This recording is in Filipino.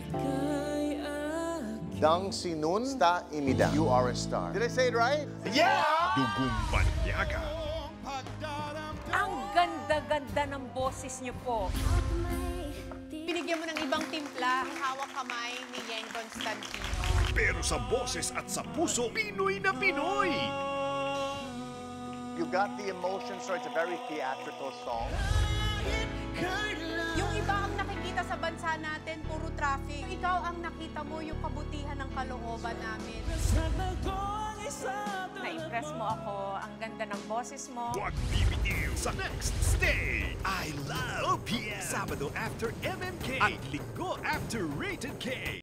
Dang sinun sta imida. You are a star. Did I say it right? Yeah! Dugong Banyaga. Ang ganda-ganda ng boses niyo po. Binigyan mo ng ibang timpla ang hawak kamay ni Yeng Constantino. Pero sa boses at sa puso, Pinoy na Pinoy! You got the emotion, so it's a very theatrical song. Yung iba ang nakikita sa bansa natin, puro traffic. Ikaw ang nakita mo yung kabutihan ng kalooban namin. Na-impress mo ako. Ang ganda ng boses mo. Huwag bibitiw sa next stay! I love OPM! Sabado after MMK at Linggo after Rated K!